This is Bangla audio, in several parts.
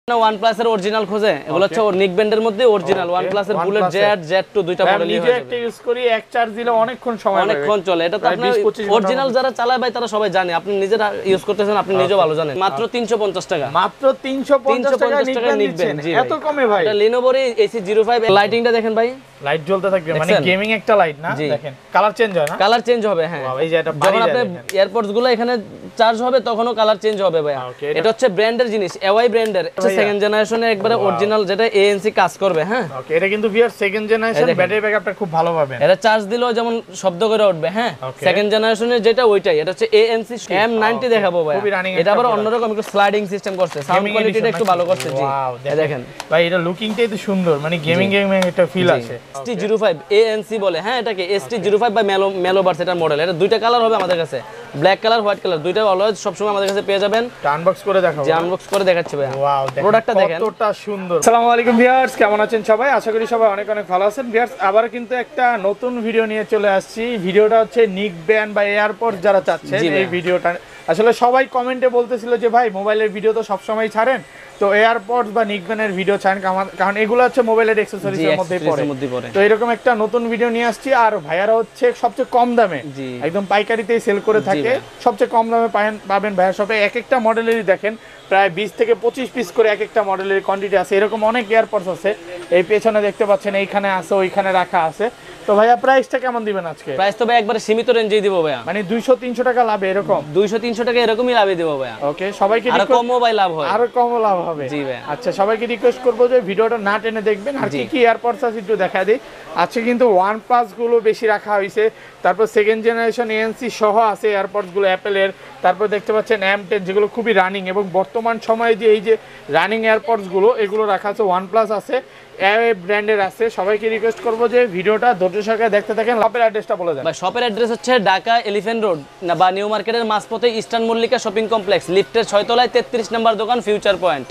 OnePlus এর অরিজিনাল খোঁজে এগুলো হচ্ছে নিক ব্যান্ডের মধ্যে অরিজিনাল OnePlus এর বুলেট জেড Z2 দুইটা মডেল আমি নিজে একটা ইউজ করি এক চার্জ দিলে অনেকক্ষণ সময় লাগে অনেকক্ষণ চলে এটা তো আপনি অরিজিনাল যারা চালায় ভাই তারা সবাই জানে আপনি নিজেরা ইউজ করতেছেন আপনি নিজেও ভালো জানেন মাত্র 350 টাকা মাত্র 350 টাকা নিক ব্যান্ড এত কমে ভাই এটা Lenovo AC05 লাইটিংটা দেখেন ভাই লাইট জ্বলতে থাকবে মানে গেমিং একটা লাইট না দেখেন কালার চেঞ্জ হয় না কালার চেঞ্জ হবে হ্যাঁ এই যে এটা যখন আপনি এয়ারপডস গুলো এখানে চার্জ হবে তখনও কালার চেঞ্জ হবে ভাই এটা হচ্ছে ব্র্যান্ডের জিনিস AY ব্র্যান্ডের সেকেন্ড জেনারেশনের একবারে অরিজিনাল যেটা ANC কাজ করবে হ্যাঁ ওকে এটা কিন্তু ভিআর সেকেন্ড জেনারেশন ব্যাটারি ব্যাকআপটা খুব ভালো পাবেন এটা চার্জ দিলেও যেমন শব্দ করে উঠবে হ্যাঁ সেকেন্ড জেনারেশনের যেটা ওইটাই এটা হচ্ছে ANC M90 দেখাবো ভাই এটা আবার অন্যরকম একটু স্লাইডিং সিস্টেম করছে সাউন্ড কোয়ালিটিটা একটু ভালো করছে জি দেখেন ভাই এটা লুকিংটাই তো সুন্দর মানে গেমিং একটা ফিল আছে ST05 ANC বলে হ্যাঁ এটাকে ST05 বা মেলোবার্স এটার মডেল এটা দুইটা কালার হবে আমাদের কাছে ব্ল্যাক কালার হোয়াইট কালার দুইটা অলওয়েজ সব সময় আমাদের কাছে পেয়ে যাবেন আনবক্স করে দেখাবো যে আনবক্স করে দেখাচ্ছি ভাই ওয়াও প্রোডাক্টটা দেখেন কতটা সুন্দর আসসালামু আলাইকুম ভিউয়ার্স কেমন আছেন সবাই আশা করি সবাই অনেক অনেক ভালো আছেন ভিউয়ার্স আবার কিন্তু একটা নতুন ভিডিও নিয়ে চলে আসছি ভিডিওটা হচ্ছে নিক ব্যান্ড বা এয়ারপডস যারা চাচ্ছেন এই ভিডিওটা আসলে সবাই কমেন্টে বলতেছিল যে ভাই মোবাইলের ভিডিও তো সব সময় ছাড়েন তো এয়ারপডস বা নিক ব্যান্ডের ভিডিও ছাড়েন কারণ এগুলো হচ্ছে মোবাইলের অ্যাকসেসরিজের মধ্যেই পড়ে তো এরকম একটা নতুন ভিডিও নিয়ে আসছি আর ভাইয়ারা হচ্ছে সবচেয়ে কম দামে একদম পাইকারিতেই সেল করে থাকে সবচেয়ে কম দামে পাবেন ভাইয়া শপে এক একটা মডেলেরই দেখেন প্রায় 20 থেকে 25 পিস করে এক একটা মডেলের কোয়ান্টিটি আছে এরকম অনেক এয়ারপডস আছে এই পেছনে দেখতে পাচ্ছেন এইখানে আছে ওইখানে রাখা আছে তো ভাইয়া প্রাইসটা কেমন দিবেন আজকে প্রাইস তো ভাই একবারে সীমিত রেঞ্জেই দিব ভাইয়া মানে 200-300 টাকা লাভ এরকম 200-300 টাকা এরকমই লাভে দিব ভাইয়া ওকে সবাইকে আর কমও ভাই লাভ হয় আর কমও লাভ হবে জি ভাই আচ্ছা সবাইকে রিকোয়েস্ট করব যে ভিডিওটা না টেনে দেখবেন আর কি এয়ারপডস আছে একটু দেখায় দিই আজকে কিন্তু OnePlus গুলো বেশি রাখা হয়েছে তারপর সেকেন্ড জেনারেশন ANC সহ আছে এয়ারপডস গুলো অ্যাপেলের তারপর দেখতে পাচ্ছেন M10 যেগুলো খুবই রানিং এবং বর্তমান সময়ে যে এই যে রানিং এয়ারপডস গুলো এগুলো রাখা আছে OnePlus আছে এই ব্র্যান্ডের আছে সবাইকে রিকোয়েস্ট করব যে ভিডিওটা ধৈর্য সহকারে দেখতে থাকেন শপের অ্যাড্রেসটা বলে দেন ভাই শপের অ্যাড্রেস হচ্ছে ঢাকা এলিফ্যান্ট রোড বা নিউ মার্কেটের মাঝপথে ইস্টার্ন মল্লিকা শপিং কমপ্লেক্স লিফটের 6 তলায় 33 নম্বর দোকান ফিউচার পয়েন্ট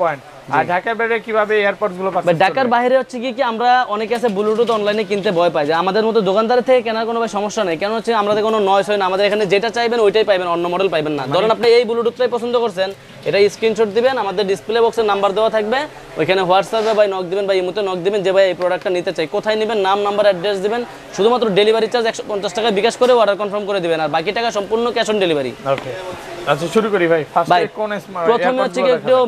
আর ঢাকার বাইরে কিভাবে এয়ারপডস গুলো পাচ্ছেন ঢাকার বাইরে হচ্ছে কি আমরা অনেকে আছে ব্লুটুথ অনলাইনে কিনতে ভয় পাই যে আমাদের মতো দোকানদার থেকে কেনার কোনো ভাই সমস্যা নেই কেন হচ্ছে আমাদের কোনো নয়েজ হয় না আমাদের এখানে যেটা চাইবেন ওইটাই পাবেন অন্য মডেল পাবেন না ধরেন আপনি এই ব্লুটুথটাই পছন্দ করছেন এটা স্ক্রিনশট দিবেন আমাদের ডিসপ্লে বক্সের নাম্বার দেওয়া থাকবে ওইখানে হোয়াটসঅ্যাপে ভাই নক দিবেন বা ইমোতে নক দিবেন যে ভাই এই প্রোডাক্টটা নিতে চাই কোথায় নেবেন নাম নাম্বার অ্যাড্রেস দিবেন শুধুমাত্র ডেলিভারি চার্জ 150 টাকা বিকাশ করে অর্ডার কনফার্ম করে দিবেন আর বাকি টাকা সম্পূর্ণ ক্যাশ অন ডেলিভারি ওকে আচ্ছা শুরু করি ভাই ফার্স্টে কোন প্রথমে হচ্ছে কি একটু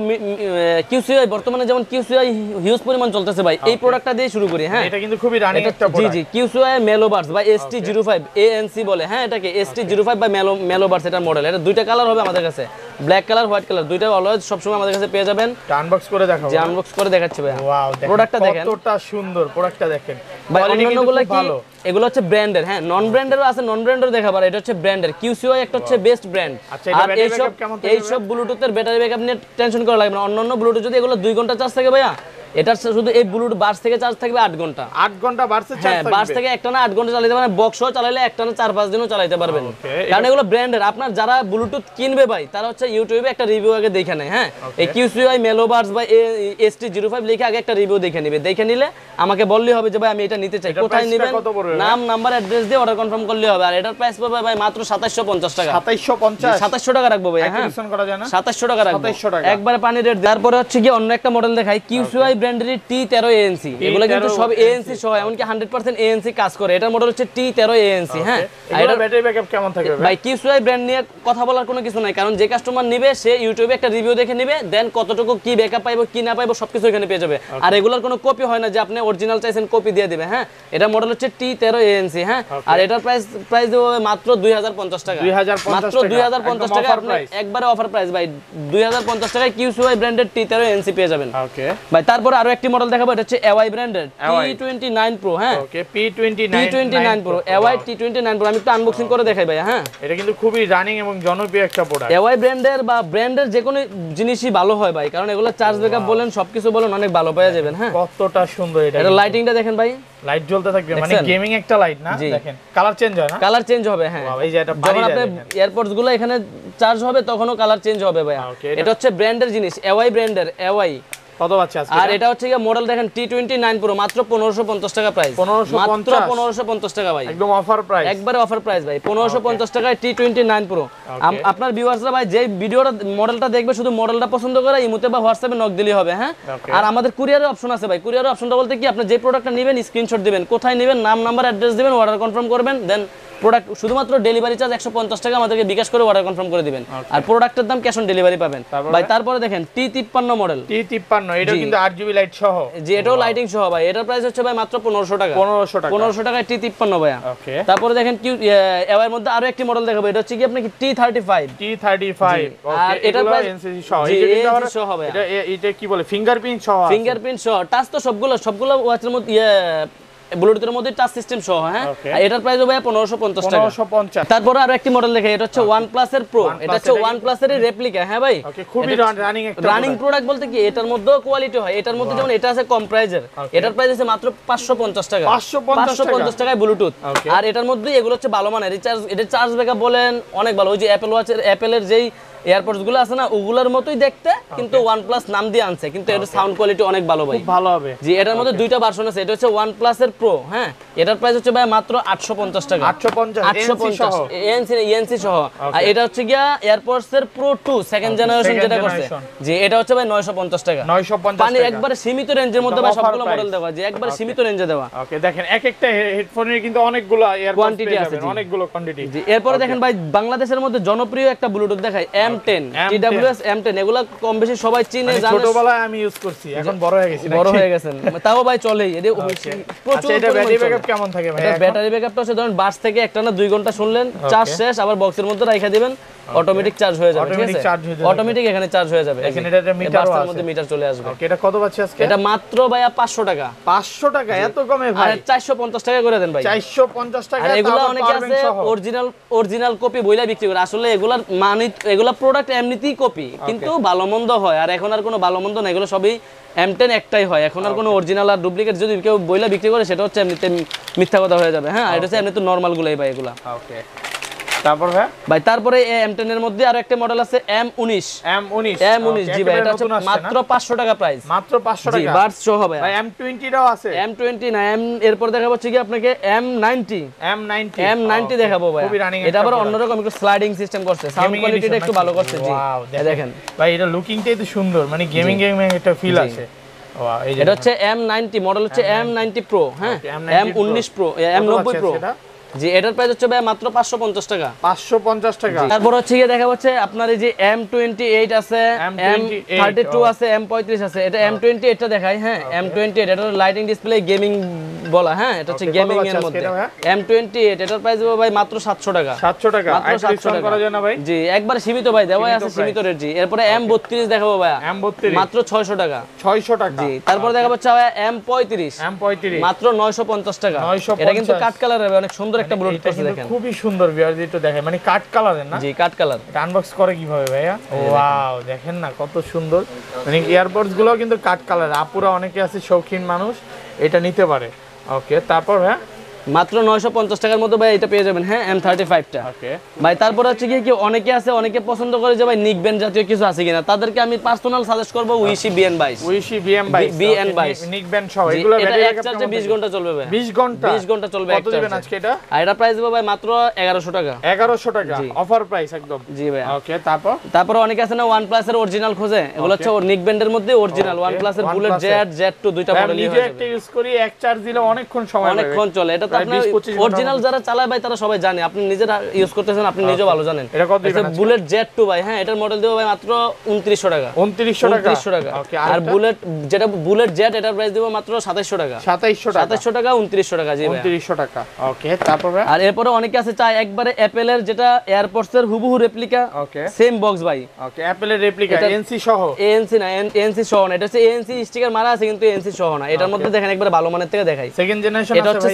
QCI বর্তমানে যেমন QCI হিউজ পরিমাণ চলতেছে ভাই এই প্রোডাক্টটা দিয়ে শুরু করি হ্যাঁ এটা কিন্তু খুবই রানিং একটা প্রোডাক্ট জি QCI মেলোবার্স বা ST05 ANC বলে হ্যাঁ এটাকে ST05 বা মেলোবার্স এটার মডেল এটা দুইটা কালার হবে আমাদের কাছে ব্ল্যাক কালার হোয়াইট কালার দুইটা অলওয়েজ সব সময় আমাদের কাছে পেয়ে যাবেন আনবক্স করে দেখাবো যে আনবক্স করে দেখাচ্ছি ভাই ওয়াও প্রোডাক্টটা দেখেন কতটা সুন্দর প্রোডাক্টটা দেখেন ভাই অন্যগুলো কি এগুলো হচ্ছে ব্র্যান্ডের হ্যাঁ নন ব্র্যান্ডেরও আছে নন ব্র্যান্ডেরও দেখাবার এটা হচ্ছে ব্র্যান্ডের QCI একটা হচ্ছে বেস্ট ব্র্যান্ড আর এইসব ব্লুটুথের ব্যাটারি ব্যাকআপ নিয়ে টেনশন করা লাগবে না অন্য ব্লুটুথ যদি এগুলো 2 ঘন্টা চার্জ থাকে ভাইয়া এটা শুধু এই ব্লুটুথ বাস থেকে চার্জ থাকবে 8 ঘন্টা 8 ঘন্টা বাসে চার্জ থাকবে বাস থেকে একটানা 8 ঘন্টা চালাতে পারবেন বক্সও চালালে একটানা 4-5 দিনও চালাতে পারবেন কারণ এগুলো ব্র্যান্ডের আপনার যারা ব্লুটুথ কিনবে ভাই তারা হচ্ছে ইউটিউবে একটা রিভিউ আগে দেখে নেয় হ্যাঁ এই QCI মেলোবার্স বা ST05 লিখে আগে একটা রিভিউ দেখে নেবে দেখে নিলে আমাকে বললেই হবে যে ভাই আমি এটা নিতে চাই কোথায় নেবেন নাম নাম্বার অ্যাড্রেস দিয়ে অর্ডার কনফার্ম করলে হবে আর এটার প্রাইস পড়বে ভাই মাত্র 2750 টাকা 2750 টাকা রাখবো ভাই হ্যাঁ ডিসকাউন্ট করা যায় না 2700 টাকা রাখবো 2700 টাকা একবারে পানি রেট তারপরে হচ্ছে কি অন্য একটা মডেল দেখাই QCI ব্র্যান্ডের T13 ANC এগুলো কিন্তু সব ANC সহ এমনকি 100% ANC কাজ করে এটার মডেল হচ্ছে T13 ANC হ্যাঁ এটার ব্যাটারি ব্যাকআপ কেমন থাকবে ভাই QCI ব্র্যান্ড নিয়ে কথা বলার কোনো কিছু নাই কারণ যে কাস্টমার নেবে সে ইউটিউবে একটা রিভিউ দেখে নেবে দেন কতটুকু কি ব্যাকআপ পাইবো কি না পাইবো সবকিছু এখানে পেয়ে যাবে আর এগুলার কোনো কপি হয় না যে আপনি অরিজিনাল চাইছেন কপি দিয়ে দিবে হ্যাঁ এটা মডেল হচ্ছে T13 ANC হ্যাঁ আর এটার প্রাইস দেব মাত্র 2050 টাকা মাত্র 2050 টাকা আপনি একবারে অফার প্রাইস ভাই 2050 টাকায় QCI ব্র্যান্ডের T13 ANC পেয়ে যাবেন ওকে ভাই তারপর আরো একটি মডেল দেখাবো এটা হচ্ছে AY ব্র্যান্ডের T29 Pro হ্যাঁ ওকে P29 Pro AY T29 Pro আমি একটু আনবক্সিং করে দেখাই ভাই হ্যাঁ এটা কিন্তু খুবই রানিং এবং জনপ্রিয় একটা প্রোডাক্ট AY ব্র্যান্ডের বা ব্র্যান্ডের যে কোনো জিনিসই ভালো হয় ভাই কারণ এগুলো চার্জ ব্যাকআপ বলেন সবকিছু বলেন অনেক ভালো পেয়ে যাবেন হ্যাঁ কতটা সুন্দর এটা এটা লাইটিংটা দেখেন ভাই লাইট জ্বলতে থাকবে মানে গেমিং একটা লাইট না দেখেন কালার চেঞ্জ হয় না কালার চেঞ্জ হবে হ্যাঁ এই যে এটা যখন আপনি এয়ারপডস গুলো এখানে চার্জ হবে তখনও কালার চেঞ্জ হবে ভাই এটা হচ্ছে ব্র্যান্ডের জিনিস AY ব্র্যান্ডের AY কত পাচ্ছি আজকে? আর এটা হচ্ছে মডেল দেখেন T29 Pro মাত্র 1550 টাকা প্রাইস। 1550 টাকা ভাই, একদম অফার প্রাইস, একবারে অফার প্রাইস ভাই। 1550 টাকায় T29 Pro। আপনার ভিউয়ার্সরা ভাই যে ভিডিওটা মডেলটা দেখবে শুধু মডেলটা পছন্দ করে ইমোতে বা হোয়াটসঅ্যাপে নক দিলেই হবে। হ্যাঁ, আর আমাদের কুরিয়ারের অপশন আছে ভাই। কুরিয়ারের অপশনটা বলতে কি আপনি যে প্রোডাক্টটা নেবেন স্ক্রিনশট দিবেন, কোথায় নেবেন নাম নাম্বার অ্যাড্রেস দিবেন, অর্ডার কনফার্ম করবেন, দেন প্রোডাক্ট শুধুমাত্র ডেলিভারি চার্জ 150 টাকা আমাদেরকে বিকাশ করে অর্ডার কনফার্ম করে দিবেন, আর প্রোডাক্টের দাম ক্যাশ অন ডেলিভারি পাবেন ভাই। তারপরে দেখেন T53 মডেল, T53 এটা কিন্তু 8GB লাইট সহ, জি এটাও লাইটিং সহ ভাই। এটার প্রাইস হচ্ছে ভাই মাত্র 1500 টাকা। 1500 টাকায় T53 ভাই। ওকে, তারপরে দেখেন কি এর মধ্যে আরো একটি মডেল দেখাবো, এটা হচ্ছে কি আপনাকে T35। আর এটা প্রাইস এনসি সহ, এটা কি বলে ফিঙ্গারপ্রিন্ট সহ, ফিঙ্গারপ্রিন্ট সহ টাচ তো সবগুলো ওয়াচের মধ্যে ব্লুটুথের মধ্যে টাচ সিস্টেম সহ। হ্যাঁ, এটার প্রাইস হবে 1550 টাকা। 1550। তারপরে আরো একটি মডেল দেখাই, এটা হচ্ছে OnePlus এর Pro। এটা হচ্ছে OnePlus এর রেপ্লিকা। হ্যাঁ ভাই, ওকে, খুবই রানিং প্রোডাক্ট বলতে কি এটার মধ্যেও কোয়ালিটি হয়। এটার মধ্যে যেমন এটা আছে কম প্রাইজের, এটার প্রাইস আছে মাত্র 550 টাকা। 550 টাকায় ব্লুটুথ। আর এটার মধ্যে এগুলো হচ্ছে ভালো মানের রিচার্জ, এটা চার্জ ব্যাকআপ বলেন অনেক ভালো। ওই যে অ্যাপেলের যেই এয়ারপডস গুলো আছে না ওগুলোর মতোই দেখতে, কিন্তু OnePlus নাম দিয়ে আনছে, কিন্তু এর সাউন্ড কোয়ালিটি অনেক ভালো ভাই, ভালো হবে। জি এটার মধ্যে দুইটা ভার্সন আছে, এটা হচ্ছে OnePlus এর Pro। হ্যাঁ, এটার প্রাইস হচ্ছে ভাই মাত্র 850 টাকা। 850 এনসি সহ। আর এটা হচ্ছে গিয়া এয়ারপডস এর Pro 2 সেকেন্ড জেনারেশন যেটা করছে, জি এটা হচ্ছে ভাই 950 টাকা। 950 মানে একবারে সীমিত রেঞ্জের মধ্যে ভাই সবগুলো মডেল দেওয়া, যে একবারে সীমিত রেঞ্জে দেওয়া। ওকে, দেখেন এক একটা হেডফোনের কিন্তু অনেকগুলো কোয়ান্টিটি আছে, অনেকগুলো কোয়ান্টিটি। জি এরপরে দেখেন ভাই বাংলাদেশের মধ্যে জনপ্রিয় একটা ব্লুটুথ দেখাই, M10 TWS M10। এগুলা কম বেশি সবাই চিনে জানে, ছোটবেলায় আমি ইউজ করছি, এখন বড় হয়ে গেছি, বড় হয়ে গেছেন তাও ভাই চলেই। এটা প্রচুর। এটা ব্যাটারি ব্যাকআপ কেমন থাকে ভাই? এটা ব্যাটারি ব্যাকআপটা হচ্ছে ধরেন বাস থেকে একটানা 2 ঘন্টা শুনলেন, চার্জ শেষ, আবার বক্সের মধ্যে রাখা দিবেন, অটোমেটিক চার্জ হয়ে যাবে। ঠিক আছে, অটোমেটিক এখানে চার্জ হয়ে যাবে। এখানে এটা মিটারও আছে, মধ্যে মিটার চলে আসবে। ওকে, এটা কত পাচ্ছি আজকে? এটা মাত্র ভাই 500 টাকা। 500 টাকা এত কমে ভাই? আরে 450 টাকা করে দেন ভাই। 450 টাকা। আর এগুলা অনেকে আছে অরিজিনাল কপি বইলা বিক্রি করে, আসলে এগুলার মানে এগুলা প্রোডাক্ট এমনিতেই কপি, কিন্তু ভালো মন্দ হয়। আর এখন আর কোনো ভালো মন্দ না, এগুলো সবই M10 একটাই হয়। এখন আর কোনো অরিজিনাল আর ডুপ্লিকেট যদি কেউ বইলা বিক্রি করে সেটা হচ্ছে এমনিতে মিথ্যা কথা হয়ে যাবে। হ্যাঁ, এটা হচ্ছে এমনি তো নরমাল গুলাই ভাই এগুলা। ওকে, তারপর ভাই তারপরে M10 এর মধ্যে আরো একটা মডেল আছে M19 জি ভাই, এটা হচ্ছে মাত্র 500 টাকা প্রাইস। মাত্র 500 টাকা, জি বাডস সহ হবে। ভাই M20 টাও আছে? M20 না, এরপর দেখাবো হচ্ছে কি আপনাকে M90 দেখাবো ভাই। এটা আবার অন্যরকম একটু স্লাইডিং সিস্টেম করছে, সাউন্ড কোয়ালিটিটা একটু ভালো করছে। জি দেখেন ভাই, এটা লুকিংটাই তো সুন্দর, মানে গেমিং একটা ফিল আছে। এটা হচ্ছে M90 মডেল, হচ্ছে M90 Pro। হ্যাঁ, M19 Pro, M90 Pro। জি এটার প্রাইস হচ্ছে ভাই মাত্র 550 টাকা। 550 টাকা। তারপর হচ্ছে গিয়ে দেখা হচ্ছে আপনার এই যে M28 আছে, M32 আছে, M35 আছে। এটা M28 টা দেখাই। হ্যাঁ, M28 এটা লাইটিং ডিসপ্লে গেমিং বলা। হ্যাঁ, এটা হচ্ছে গেমিং এর মধ্যে। M28 এটার প্রাইস হবে ভাই মাত্র 700 টাকা। 700 টাকা মাত্র 700 টাকা করা যায় না ভাই? জি একবার সীমিত ভাই, দেওয়াই আছে সীমিত রেট। জি এরপরে M32 দেখাবো ভাই, M32 মাত্র 600 টাকা। 600 টাকা। জি তারপর দেখাবো হচ্ছে ভাই M35 মাত্র 950 টাকা। এটা কিন্তু কাট কালার হবে, অনেক সুন্দর একটা ব্লুটুথ আছে দেখেন, খুবই সুন্দর। ভিউয়ার যেটা দেখেন, মানে কাট কালারের না? জি কাট কালার। এটা আনবক্স করে কিভাবে ভাইয়া? ওয়াও, দেখেন না কত সুন্দর। মানে এয়ারপডস গুলো কিন্তু কাট কালার। আপুরা অনেকে আছে শৌখিন মানুষ, এটা নিতে পারে। ওকে, তারপর হ্যাঁ মাত্র 950 টাকার মধ্যে ভাই এটা পেয়ে যাবেন। হ্যাঁ, M35 টা। ওকে ভাই তারপর হচ্ছে কি অনেকে আছে, অনেকে পছন্দ করে যে ভাই নিক ব্যান্ড জাতীয় কিছু আছে কিনা, তাদেরকে আমি পার্সোনাল সাজেস্ট করব উইশি BN22। নিক ব্যান্ড সহ এগুলো ব্যাটারি ব্যাকআপ চার্জে 20 ঘন্টা চলবে ভাই। 20 ঘন্টা চলবে। কত দিবেন আজকে এটা? আর এটা প্রাইস দেব ভাই মাত্র 1100 টাকা। 1100 টাকা অফার প্রাইস একদম। জি ভাই। ওকে, তারপর অনেকে আছে না OnePlus এর অরিজিনাল খোঁজে, এগুলো হচ্ছে নিক ব্যান্ডের মধ্যে অরিজিনাল OnePlus এর বুলেট Z2 দুইটা মডেলই হয়ে যাবে। একটা ইউজ করি, এক চার্জ দিলে অনেকক্ষণ সময় লাগে, অনেকক্ষণ চলে। এটা তো আপনি অরিজিনাল যারা চালায় ভাই তারা সবাই জানে, আপনি নিজেরা ইউজ করতেছেন, আপনি নিজেও ভালো জানেন। এটা কত দিবেন? বুলেট Z2 ভাই। হ্যাঁ, এটার মডেল দেব ভাই মাত্র 2900 টাকা। 2900 টাকা। ওকে, আর বুলেট যেটা বুলেট Z এটার প্রাইস দেব মাত্র 2700 টাকা। 2700 টাকা 2900 টাকা। জি ভাই, 2900 টাকা। ওকে, তারপর আর এরপরে অনেকে আছে চায় একবারে অ্যাপেলের যেটা এয়ারপডস এর হুবহু রেপ্লিকা। ওকে, সেম বক্স ভাই। ওকে, অ্যাপেলের রেপ্লিকা ANC সহ। ANC না, ANC সহ না। এটা হচ্ছে ANC স্টিকার মারা আছে কিন্তু ANC সহ না। এটার মধ্যে দেখেন একবারে ভালো মানের থেকে দেখাই। সেকেন্ড জেনারেশন এটা হচ্ছে সেকেন্ড জেনারেশন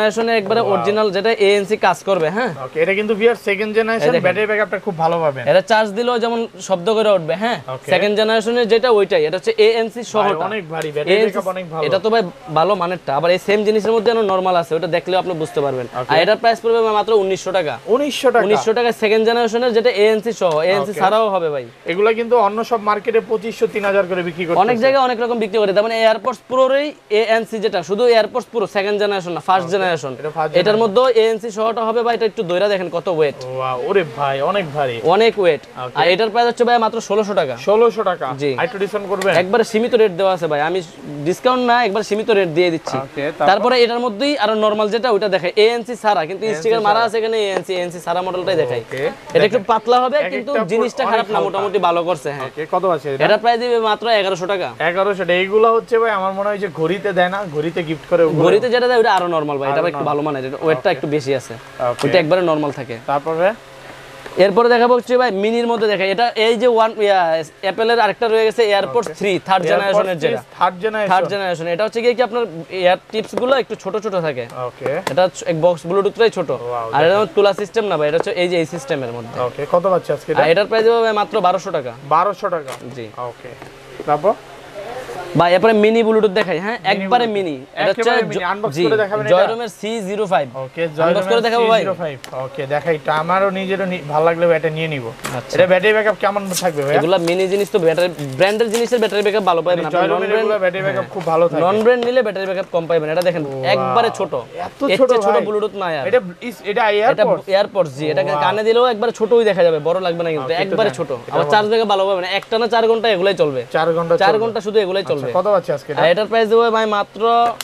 জেনারেশনের একবারে অরিজিনাল যেটা এএনসি কাজ করবে। হ্যাঁ ওকে, এটা কিন্তু ভিউয়ার সেকেন্ড জেনারেশন, ব্যাটারি ব্যাকআপটা খুব ভালো পাবেন। এটা চার্জ দিলেও যেমন শব্দ করে উঠবে। হ্যাঁ সেকেন্ড জেনারেশনের যেটা ওইটাই, এটা হচ্ছে এএনসি সহটা, অনেক ভারী, ব্যাটারি ব্যাকআপ অনেক ভালো। এটা তো ভাই ভালো মানেরটা। আবার এই সেম জিনিসের মধ্যে নরমাল আছে, ওটা দেখলেও আপনি বুঝতে পারবেন। আর এটার প্রাইস পড়বে মাত্র 1900 টাকা। 1900 টাকা সেকেন্ড জেনারেশনের, যেটা এএনসি সহ, এএনসি ছাড়াও হবে ভাই। এগুলা কিন্তু অন্য সব মার্কেটে 2500-3000 করে বিক্রি করতে, অনেক জায়গায় অনেক রকম বিক্রি করে। তার মানে এয়ারপডস প্রোরই এএনসি, যেটা শুধু এয়ারপডস প্রো সেকেন্ড জেনারেশন না, ফার্স্ট জেনারেশন, এটার মধ্যে এএনসি সহটা হবে ভাই। এটা একটু দইরা দেখেন কত ওয়েট। ওয়াও, ওরে ভাই অনেক ভারী, অনেক ওয়েট। আর এটার প্রাইস হচ্ছে ভাই মাত্র 1600 টাকা। 1600 টাকা। জি, একটু ডিসকাউন্ট করবেন? একবারে সীমিত রেট দেওয়া আছে ভাই, আমি ডিসকাউন্ট না, একবার সীমিত রেট দিয়ে দিচ্ছি। তারপরে এটার মধ্যেই আরো নরমাল যেটা ওটা দেখাই এএনসি ছাড়া, কিন্তু স্টিকার মারা আছে এখানে এএনসি ছাড়া মডেলটাই দেখাই। এটা একটু পাতলা হবে কিন্তু জিনিসটা খারাপ না, মোটামুটি ভালো করছে। হ্যাঁ কত আছে এটা? এটা প্রাইস দিবে মাত্র 1100 টাকা। 1100 টাকা। এইগুলো হচ্ছে ভাই আমার মনে হয় যে ঘড়িতে দেয় না, ঘড়িতে গিফট করে, ঘড়িতে যেটা দেয় ওটা আরো নরমাল ভাই, এটা একটু ভালো মানের, ওয়েটটা একটু বেশি আছে, ওটা একবারে নরমাল থাকে। তারপরে এরপরে দেখাবো হচ্ছে ভাই মিনির মধ্যে দেখা, এটা এই যে অ্যাপেলের আরেকটা রয়ে গেছে এয়ারপডস 3 থার্ড জেনারেশনের, যেটা থার্ড জেনারেশন। এটা হচ্ছে কি আপনার এয়ার টিপস গুলো একটু ছোট ছোট থাকে। ওকে, এটা এক বক্স ব্লুটুথটাই ছোট, আর এটা তুলা সিস্টেম না ভাই, এটা হচ্ছে এই যে এই সিস্টেমের মধ্যে। ওকে, কত পাচ্ছে আজকে এটা? এটার প্রাইস হবে মাত্র 1200 টাকা। 1200 টাকা। জি ওকে, তারপর ভাই এরপরে মিনি ব্লুটুথ দেখাই। হ্যাঁ একবারে মিনি, এটা হচ্ছে আনবক্স করে দেখাবেন এটা? জয়রুমের C05। ওকে, আনবক্স করে দেখাবো ভাই। ওকে, দেখাই তো, আমারও নিজেরও ভালো লাগলে এটা নিয়ে নিব। এটা ব্যাটারি ব্যাকআপ কেমন থাকবে ভাই? এগুলা মিনি জিনিস তো ব্যাটারি ব্র্যান্ডের জিনিসের ব্যাটারি ব্যাকআপ ভালো পাবেন না, নন ব্র্যান্ড ব্যাটারি ব্যাকআপ খুব ভালো থাকে। নন ব্র্যান্ড নিলে ব্যাটারি ব্যাকআপ কম পাবেন। এটা দেখেন একবারে ছোট, এত ছোট ব্লুটুথ না यार। এটা এয়ারপডস জি, এটা কানে দিলেও একবারে ছোটই দেখা যাবে, বড় লাগবে না কিন্তু, একবারে ছোট। আবার চার্জ ব্যাকআপ ভালো পাবেন, একটা না 4 ঘন্টা এগুলাই চলবে। 4 ঘন্টা শুধু এগুলাই চলবে। কত আছে আজকে এটা? এটার প্রাইস দেবো ভাই মাত্র,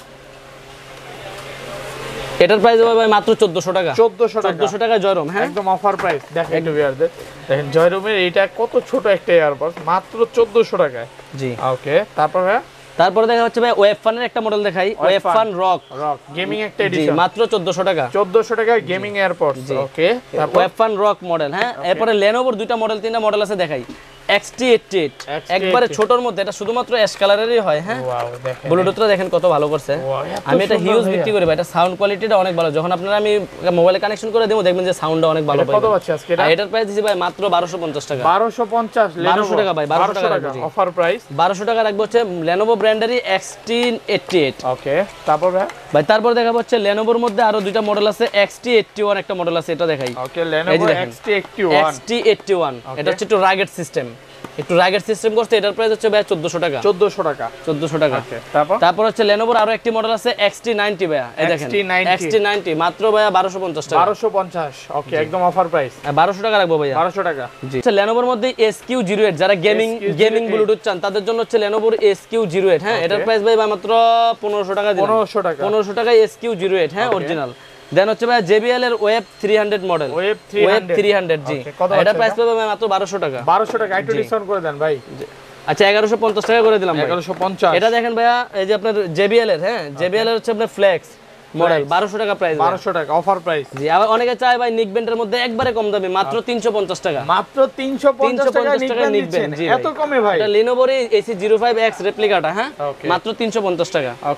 এটার প্রাইস দেবো ভাই মাত্র 1400 টাকা। 1400 টাকা জয়রুম। হ্যাঁ একদম অফার প্রাইস। দেখেন একটু ভিউয়ারদের, দেখেন জয়রুমের এইটা কত ছোট একটা এয়ারপডস, মাত্র 1400 টাকায়। জি ওকে, তারপরে দেখা হচ্ছে ভাই ওয়েবফানের একটা মডেল দেখাই, ওয়েবফান রক গেমিং একটা এডিশন, মাত্র 1400 টাকা। 1400 টাকায় গেমিং এয়ারপডস। ওকে, তারপর ওয়েবফান রক মডেল। হ্যাঁ এরপরে লেনোভোর দুইটা মডেল, তিনটা মডেল আছে দেখাই। XT88 একবারে ছোটর মধ্যে, এটা শুধুমাত্র অ্যাশ কালারেরই হয়। হ্যাঁ ব্লুটুথটা দেখেন কত ভালো করছে। আমি এটা হিউজ বিক্রি করি ভাই, এটা সাউন্ড কোয়ালিটিটা অনেক ভালো। যখন আপনারা আমি মোবাইলে কানেকশন করে দেব দেখবেন যে সাউন্ডটা অনেক ভালো পাবেন। কত আছে আজকে এটা? এটার প্রাইস দিছি ভাই মাত্র 1250 টাকা। 1250 টাকা ভাই, 1200 টাকা অফার প্রাইস। 1200 টাকা রাখবো হচ্ছে Lenovo ব্র্যান্ডেরই XT88। ওকে, তারপর ভাই তারপর দেখাবো হচ্ছে Lenovoর মধ্যে আরো দুইটা মডেল আছে, XT81 একটা মডেল আছে, এটা দেখাই। ওকে, Lenovo XT81 এটা হচ্ছে একটু রাগেড সিস্টেম, একটু রাগেড সিস্টেম করতে। এটার প্রাইস হচ্ছে ভাই 1400 টাকা। 1400 টাকা। তারপর হচ্ছে Lenovoর আরো একটি মডেল আছে XT90 ভাই, এই দেখেন XT90 মাত্র ভাই 1250 টাকা। 1250। ওকে, একদম অফার প্রাইস। 1200 টাকা রাখবো ভাই। 1200 টাকা। জি আচ্ছা, Lenovoর মধ্যে SQ08 যারা গেমিং ব্লুটুথ চান তাদের জন্য হচ্ছে Lenovoর SQ08। হ্যাঁ এটার প্রাইস ভাই মাত্র 1500 টাকা দিলাম। 1500 টাকায় SQ08। হ্যাঁ অরিজিনাল। দেন হচ্ছে ভাই JBL এর ওয়েব 300 মডেল, ওয়েব 300 জি, এটা প্রাইস পাবে ভাই মাত্র 1200 টাকা। 1200 টাকা, একটু ডিসকাউন্ট করে দেন ভাই। আচ্ছা 1150 টাকা করে দিলাম ভাই। 1150। এটা দেখেন ভাইয়া, এই যে আপনার JBL এর, হ্যাঁ JBL এর হচ্ছে আপনার ফ্লেক্স মডেল, 1200 টাকা প্রাইস। 1200 টাকা অফার প্রাইস। জি, আবার অনেকে চায় ভাই নিক ব্যান্ডের মধ্যে একবারে কম দামে, মাত্র 350 টাকা। মাত্র 350 টাকা নিক ব্যান্ড। জি, এত কমে ভাই? এটা Lenovo AC05X রেপ্লিকাটা। হ্যাঁ মাত্র 350 টাকা।